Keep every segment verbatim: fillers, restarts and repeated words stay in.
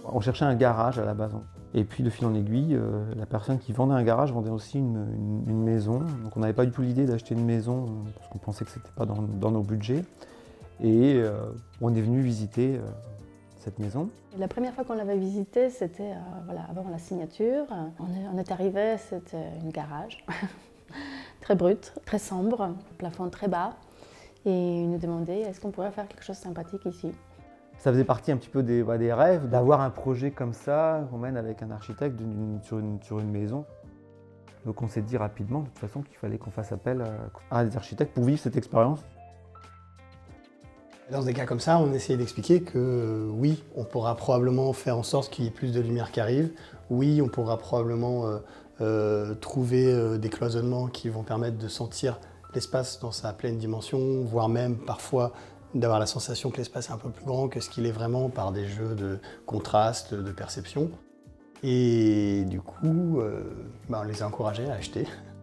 On cherchait un garage à la base. Et puis de fil en aiguille, euh, la personne qui vendait un garage vendait aussi une, une, une maison. Donc on n'avait pas du tout l'idée d'acheter une maison parce qu'on pensait que ce n'était pas dans, dans nos budgets. Et euh, on est venu visiter euh, cette maison. La première fois qu'on l'avait visitée, c'était euh, voilà, avant la signature. On est, on est arrivé, c'était une garage, très brut, très sombre, plafond très bas. Et il nous demandait est-ce qu'on pourrait faire quelque chose de sympathique ici. Ça faisait partie un petit peu des, bah, des rêves, d'avoir un projet comme ça, qu'on mène avec un architecte une, sur, une, sur une maison. Donc on s'est dit rapidement, de toute façon, qu'il fallait qu'on fasse appel à, à des architectes pour vivre cette expérience. Dans des cas comme ça, on essayait d'expliquer que euh, oui, on pourra probablement faire en sorte qu'il y ait plus de lumière qui arrive. Oui, on pourra probablement euh, euh, trouver euh, des cloisonnements qui vont permettre de sentir l'espace dans sa pleine dimension, voire même parfois d'avoir la sensation que l'espace est un peu plus grand que ce qu'il est vraiment par des jeux de contraste, de perception. Et du coup, euh, bah, on les a encouragés à acheter.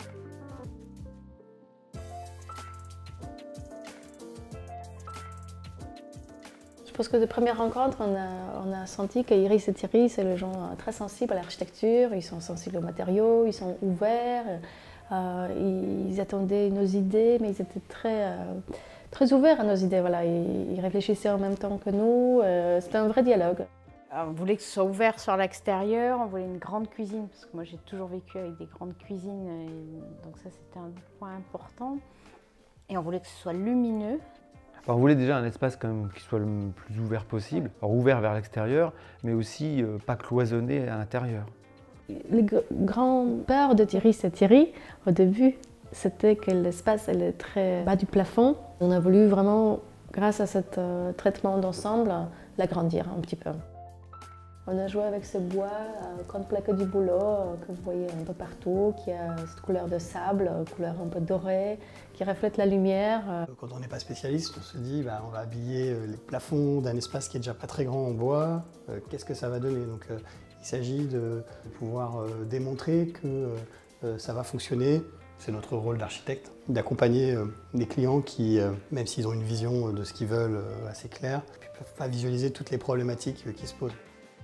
Je pense que de première rencontre, on a, on a senti qu'Iris et Thierry, c'est les gens très sensibles à l'architecture, ils sont sensibles aux matériaux, ils sont ouverts, euh, ils attendaient nos idées, mais ils étaient très... Euh, très ouverts à nos idées, voilà. Ils réfléchissaient en même temps que nous, euh, c'était un vrai dialogue. On voulait que ce soit ouvert sur l'extérieur, on voulait une grande cuisine, parce que moi j'ai toujours vécu avec des grandes cuisines, et donc ça c'était un point important. Et on voulait que ce soit lumineux. Alors, on voulait déjà un espace quand même qui soit le plus ouvert possible, alors ouvert vers l'extérieur, mais aussi euh, pas cloisonné à l'intérieur. Les grands peurs de Thierry, c'est Thierry, au début, c'était que l'espace est très bas du plafond. On a voulu vraiment, grâce à ce euh, traitement d'ensemble, l'agrandir un petit peu. On a joué avec ce bois, euh, grande plaque du boulot, euh, que vous voyez un peu partout, qui a cette couleur de sable, euh, couleur un peu dorée, qui reflète la lumière. Euh. Quand on n'est pas spécialiste, on se dit bah, on va habiller les plafonds d'un espace qui est déjà pas très grand en bois, euh, qu'est-ce que ça va donner? Donc, euh, il s'agit de pouvoir euh, démontrer que euh, ça va fonctionner. C'est notre rôle d'architecte, d'accompagner euh, des clients qui, euh, même s'ils ont une vision de ce qu'ils veulent euh, assez claire, ne peuvent pas visualiser toutes les problématiques euh, qui se posent.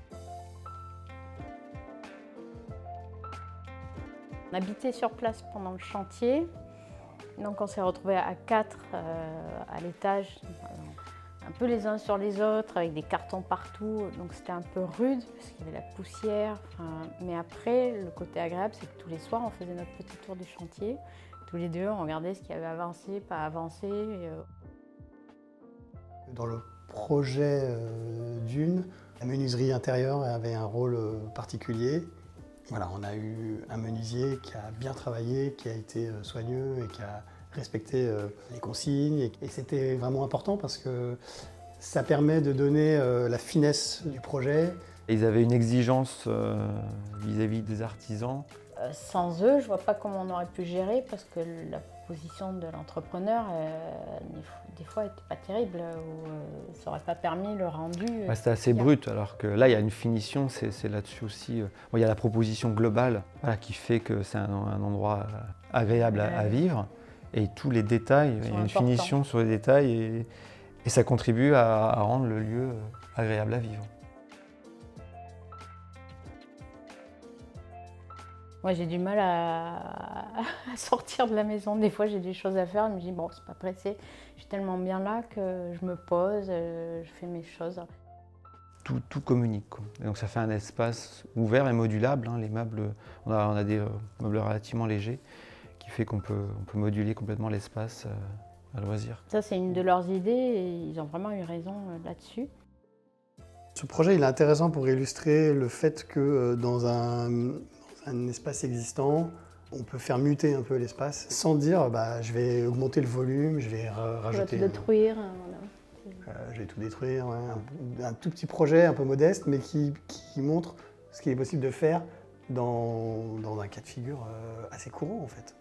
On habitait sur place pendant le chantier, donc on s'est retrouvés à quatre euh, à l'étage, un peu les uns sur les autres, avec des cartons partout, donc c'était un peu rude parce qu'il y avait la poussière. Enfin, mais après, le côté agréable, c'est que tous les soirs, on faisait notre petit tour du chantier. Tous les deux, on regardait ce qui avait avancé, pas avancé. Et euh... Dans le projet euh, d'une, la menuiserie intérieure avait un rôle euh, particulier. Voilà, on a eu un menuisier qui a bien travaillé, qui a été euh, soigneux et qui a respecté euh, les consignes. Et, et c'était vraiment important parce que ça permet de donner euh, la finesse du projet. Ils avaient une exigence euh, vis-à-vis des artisans. Euh, sans eux, je ne vois pas comment on aurait pu gérer parce que la position de l'entrepreneur, euh, des fois, n'était pas terrible, ou euh, ça n'aurait pas permis le rendu. Euh, ouais, c'était assez brut, alors que là, il y a une finition, c'est là-dessus aussi. Euh, bon, il y a la proposition globale voilà, qui fait que c'est un, un endroit agréable à, à vivre. Et tous les détails, il y a une importants. Finition sur les détails et, et ça contribue à, à rendre le lieu agréable à vivre. Moi, j'ai du mal à, à sortir de la maison. Des fois, j'ai des choses à faire. Je me dis, bon, c'est pas pressé. Je suis tellement bien là que je me pose, je fais mes choses. Tout, tout communique. Quoi. Et donc, ça fait un espace ouvert et modulable. Hein. Les meubles, on a, on a des euh, meubles relativement légers qui fait qu'on peut, on peut moduler complètement l'espace euh, à loisir. Ça, c'est une de leurs idées et ils ont vraiment eu raison euh, là-dessus. Ce projet, il est intéressant pour illustrer le fait que euh, dans un un espace existant, on peut faire muter un peu l'espace sans dire bah, je vais augmenter le volume, je vais rajouter... Je vais tout détruire. Voilà. Euh, je vais tout détruire, ouais. un, un tout petit projet un peu modeste mais qui, qui montre ce qu'il est possible de faire dans, dans un cas de figure euh, assez courant en fait.